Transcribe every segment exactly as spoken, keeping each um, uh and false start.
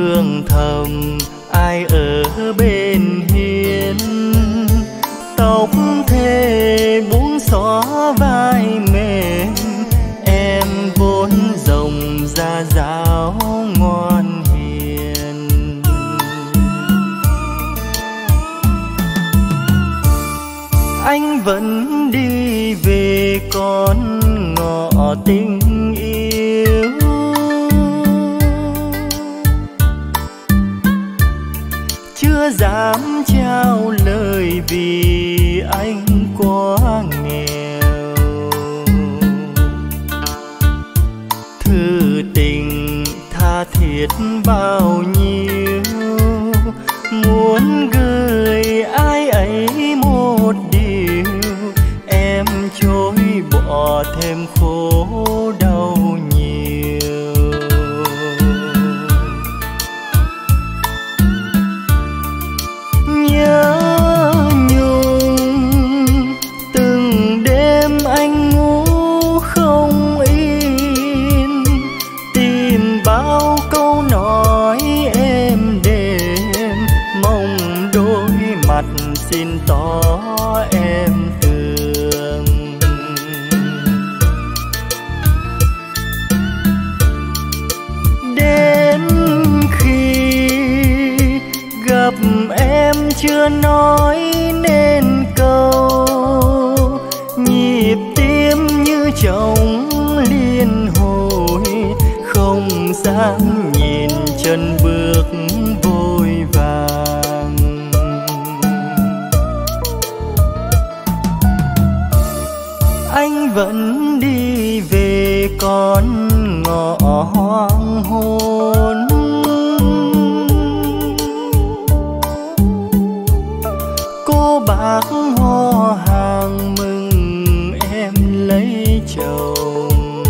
thương thầm ai ở bên hiên, tóc thề buông xõa vai mềm, em vốn rộng ra giáo ngoan hiền. Anh vẫn đi về con ngõ tình yêu, chưa dám trao lời vì anh quá nghèo. Thư tình tha thiết bao nhiêu, muốn gửi ai ấy một điều, em chối bỏ thêm khổ đau nhiều. Nhớ nhung từng đêm anh ngủ không yên, tìm bao câu nói êm đềm, mong đôi mặt xin tỏ em thương. Đến khi gặp em chưa nói nên câu, nhịp tim như trống liên hồi, không dám nhìn chân bước vội vàng. Anh vẫn đi về con ngõ hoang hôn, cô bác hò hàng mừng em lấy chồng.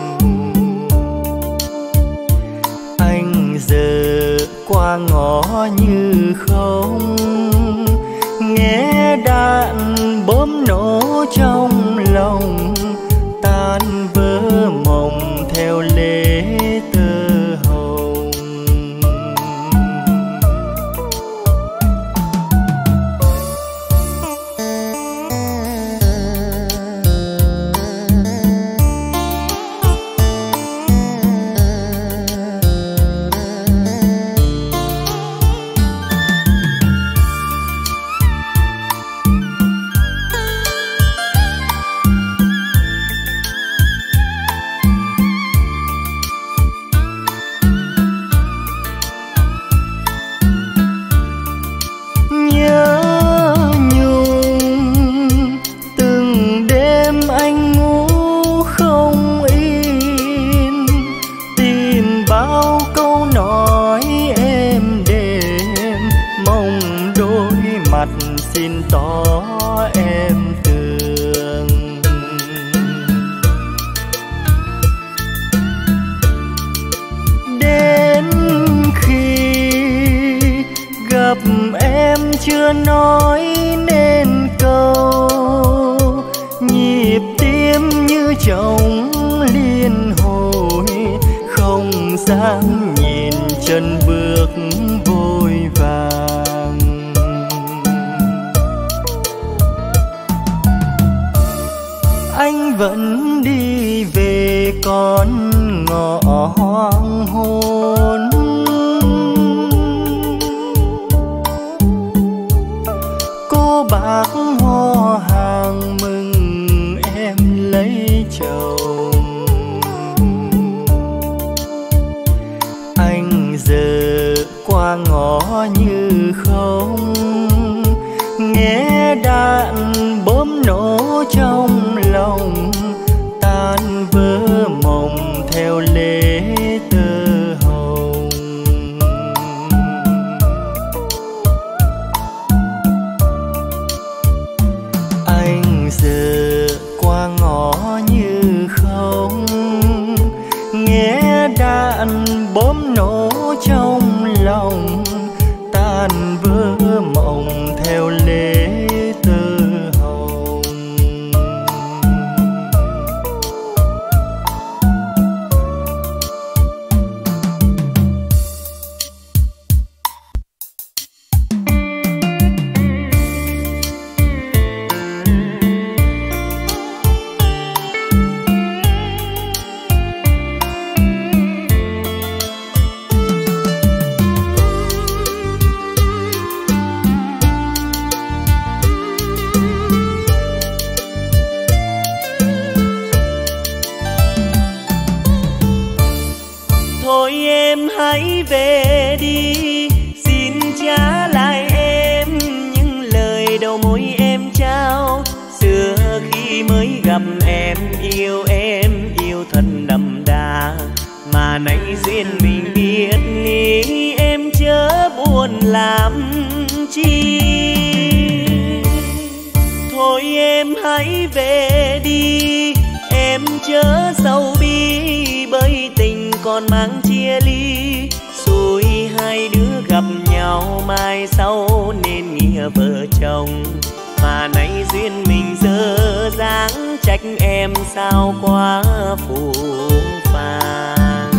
Anh giờ qua ngõ như không, nghe đạn bom nổ trong lòng, tan vỡ mộng theo lễ tơ hồng. Xin tỏ em thương. Đến khi gặp em chưa nói nên câu, nhịp tim như trống liên hồi, không dám nhìn chân bước vội vàng. Anh vẫn đi về con ngõ hoang hôn, cô bác hò hàng mừng em lấy chồng. Anh giờ qua ngõ như không, nghe đạn bom nổ trong lòng, tan vỡ mộng theo lễ tơ hồng. Anh giờ qua ngõ như không, nghe đạn bom nổ trong lòng, tan vỡ mộng theo lễ tơ hồng. Thôi em hãy về đi, xin trả lại em những lời đầu môi em trao. Xưa khi mới gặp em, yêu em yêu thật đậm đà, mà nay duyên mình biết ly, em chớ buồn làm chi. Thôi em hãy về đi, em chớ sầu bi, bởi tình còn mang chia ly. Rồi hai đứa gặp nhau mai sau nên nghĩa vợ chồng, mà nay duyên mình dở dáng, trách em sao quá phù phàng.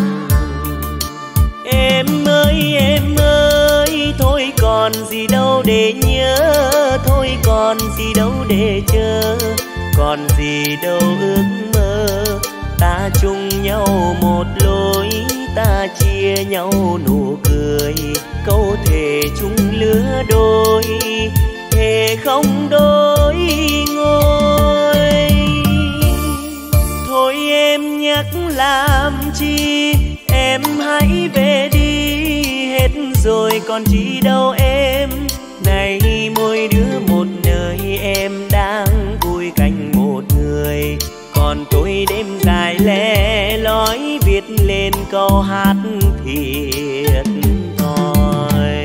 Em ơi em ơi, thôi còn gì đâu để nhớ, thôi còn gì đâu để chờ, còn gì đâu ước mơ. Ta chung nhau một lối, ta chia nhau nụ cười, câu thề chung lứa đôi, thề không đôi ngôi. Thôi em nhắc làm chi, em hãy về đi, hết rồi còn chi đâu em. Này mỗi đứa một nơi, em đang vui cạnh một người, còn tôi đêm dài lẻ loi viết lên câu hát thiệt thòi.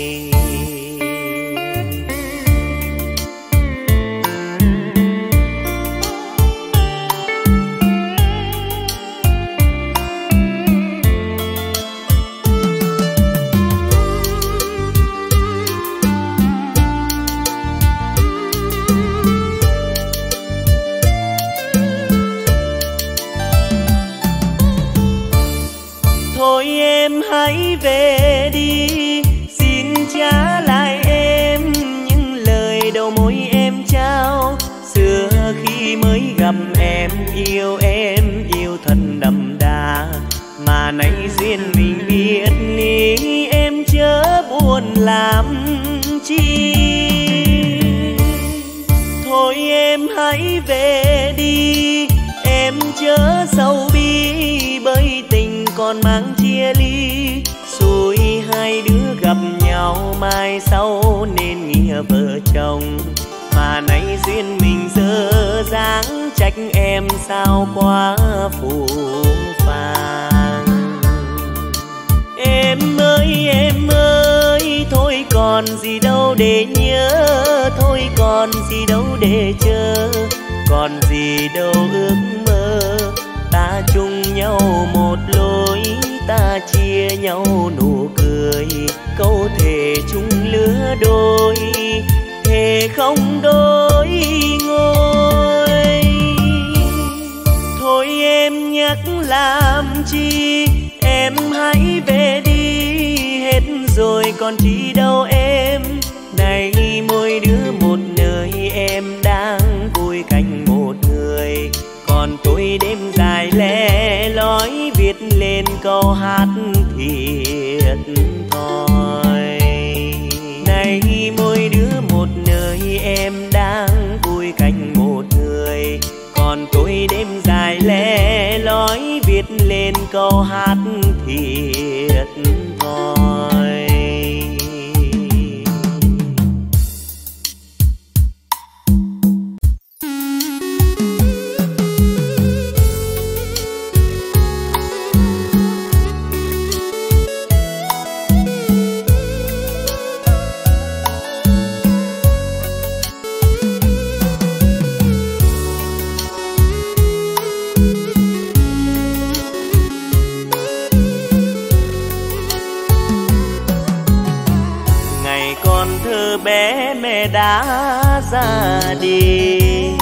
Thôi em hãy về đi, xin trả lại em những lời đầu môi em trao. Xưa khi mới gặp em, yêu em yêu thật đậm đà, mà nay duyên mình biết ly, em chớ buồn làm chi. Thôi em hãy về đi, em chớ sầu bi, bởi tình còn mang chia ly. Rồi hai đứa gặp nhau mai sau nên nghĩa vợ chồng, mà nay duyên mình dở dáng, trách em sao quá phù phàng. Em ơi em ơi, thôi còn gì đâu để nhớ, thôi còn gì đâu để chờ, còn gì đâu ước mơ. Ta chung nhau một lối, ta chia nhau nụ cười, câu thề chung lứa đôi, thề không đôi ngôi. Thôi em nhắc làm chi, em hãy về đi, hết rồi còn chi đâu em. Này mỗi đứa một nơi, em đang vui cạnh một người, còn tôi đêm dài lẻ loi viết lên câu hát thiệt thòi. Này mỗi đứa một nơi, em đang vui cạnh một người, còn tôi đêm dài lẻ loi viết lên câu hát thiệt thòi. Bé mẹ đã ra đi,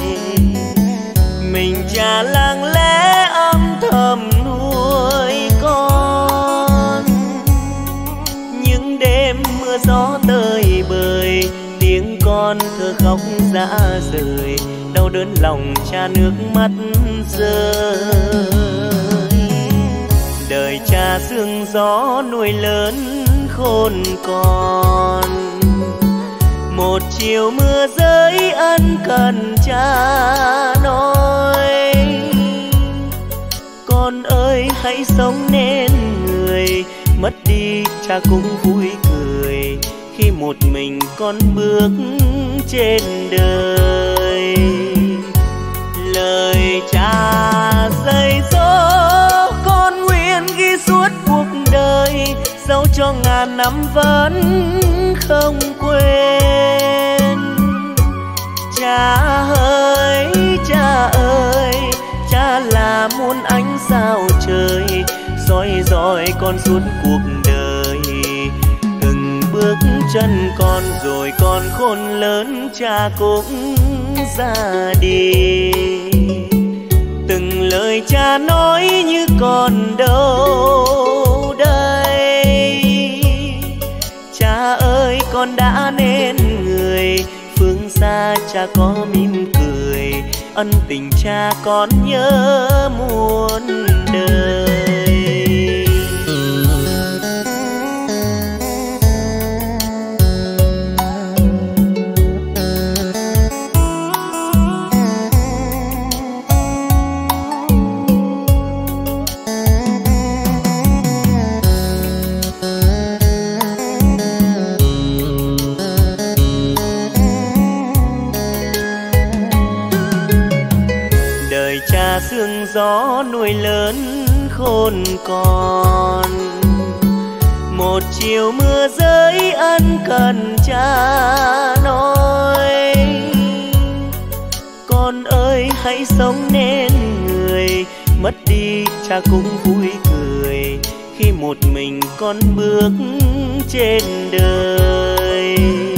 mình cha lặng lẽ âm thầm nuôi con. Những đêm mưa gió tơi bời, tiếng con thơ khóc rã rời, đau đớn lòng cha nước mắt rơi. Đời cha sương gió nuôi lớn khôn con, một chiều mưa rơi ân cần cha nói. Con ơi hãy sống nên mất đi cha cũng vui cười khi một mình con bước trên đời. Lời cha dạy dỗ con nguyện ghi suốt cuộc đời, dẫu cho ngàn năm vẫn không quên. Cha ơi, cha ơi, cha là muôn ánh sao trời, soi dọi con suốt cuộc đời. Từng bước chân con rồi con khôn lớn cha cũng ra đi. Từng lời cha nói như còn đâu đây. Cha ơi, con đã nên người, phương xa cha có mỉm cười, ân tình cha con nhớ muôn đời. Sương gió nuôi lớn khôn con, một chiều mưa rơi ân cần cha nói. Con ơi hãy sống nên người, mất đi cha cũng vui cười khi một mình con bước trên đời.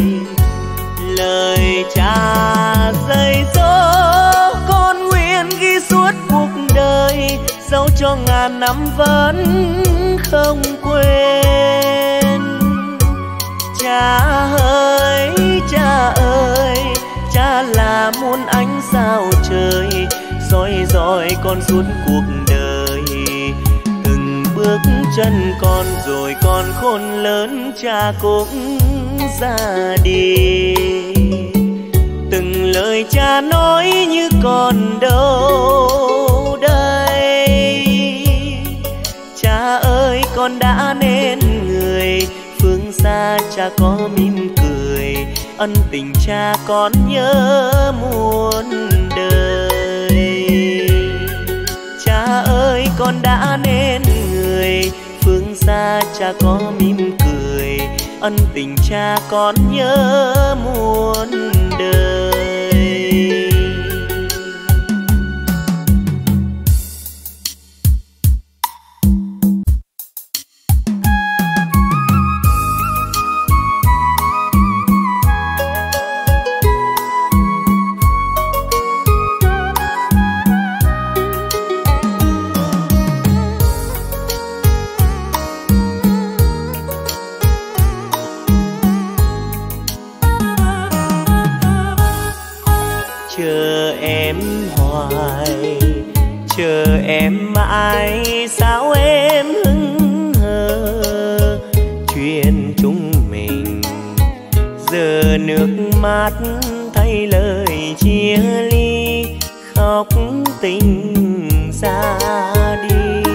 Lời cha dạy dỗ con nguyện ghi suốt cuộc đời, dẫu cho ngàn năm vẫn không quên. Cha ơi, cha ơi, cha là muôn ánh sao trời, soi dọi con suốt cuộc đời. Từng bước chân con rồi con khôn lớn cha cũng ra đi. Từng lời cha nói như còn đâu đây. Cha ơi, con đã nên người, phương xa cha có mỉm cười, ân tình cha con nhớ muôn đời. Cha ơi, con đã nên người, phương xa cha có mỉm cười, ân tình cha con nhớ muôn đời. Chờ em hoài, chờ em mãi, sao em hững hờ. Chuyện chúng mình giờ nước mắt thay lời chia ly, khóc tình ra đi.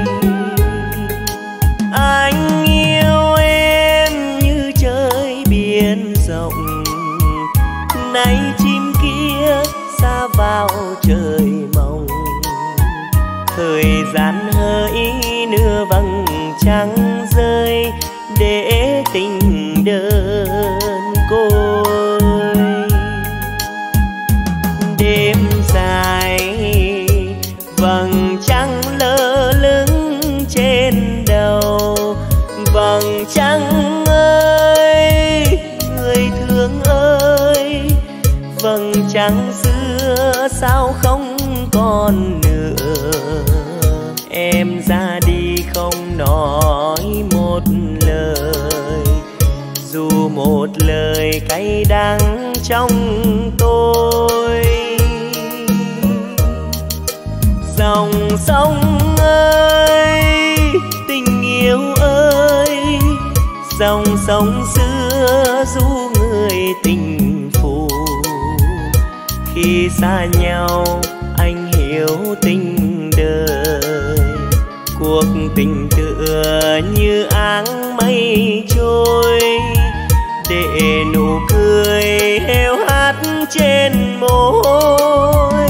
Anh yêu em như trời biển rộng, nay chim kia xa vào trời mộng. Thời gian hỡi nửa vầng trăng rơi, để tình đơn côi. Đêm dài vầng trăng lơ lửng trên đầu. Vầng trăng ơi, người thương ơi, vầng trăng xưa sao không còn nữa. Em ra đi không nói một lời, dù một lời cay đắng trong tôi. Dòng sông ơi, tình yêu ơi, dòng sông xưa ru người tình phù. Khi xa nhau anh hiểu tình đời, cuộc tình tựa như áng mây trôi, để nụ cười heo hắt trên môi.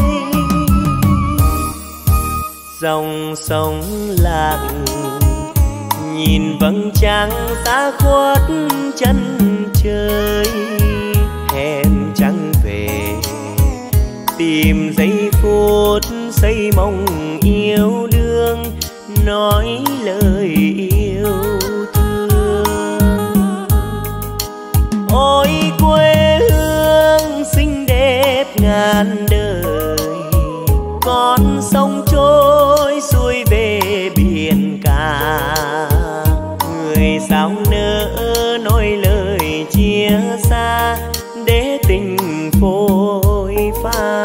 Dòng sông lặng nhìn vầng trăng xa khuất chân trời, hẹn trăng về tìm giây phút xây mộng yêu đương, nói lời yêu thương. Ôi quê hương xinh đẹp ngàn đời, con sông trôi xuôi về biển cả, người sao nỡ nói lời chia xa để tình phôi pha.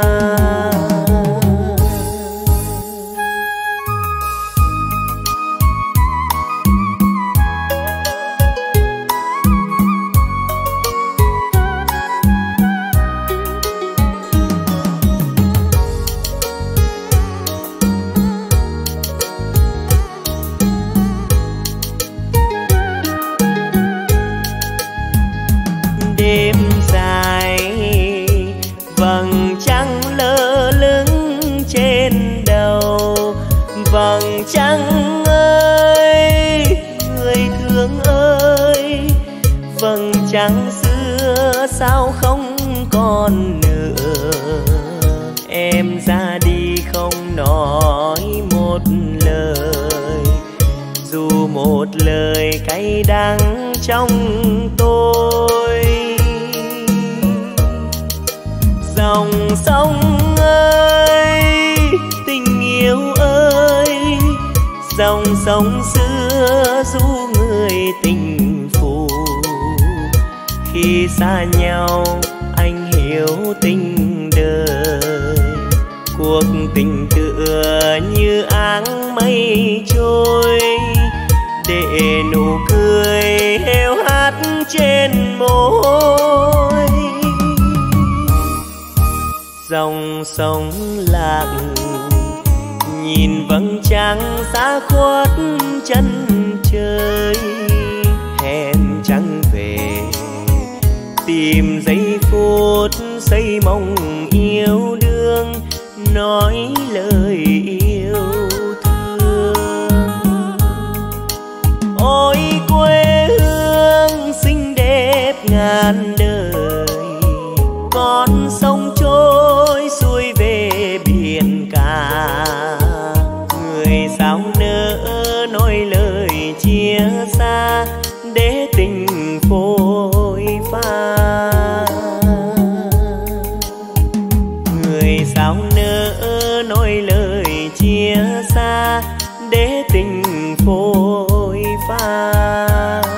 Đêm dài vầng trăng lơ lửng trên đầu, vầng trăng ơi người thương ơi, vầng trăng xưa sao không còn nữa. Em ra đi không nói một lời, dù một lời cay đắng trong tôi. Dòng sông ơi tình yêu ơi, dòng sông xưa ru người tình phù. Khi xa nhau anh hiểu tình đời, cuộc tình tựa như áng mây trôi, để nụ cười heo hắt trên môi. Dòng sông lặng nhìn vầng trăng xa khuất chân trời, hẹn trăng về tìm giây phút xây mộng yêu đương, nói lời yêu thương. Ôi quê hương xinh đẹp ngàn đời, con sông trôi xuôi về biển cả, người sao nỡ nói lời chia xa để tình phôi pha. Người sao nỡ nói lời chia xa để tình phôi pha.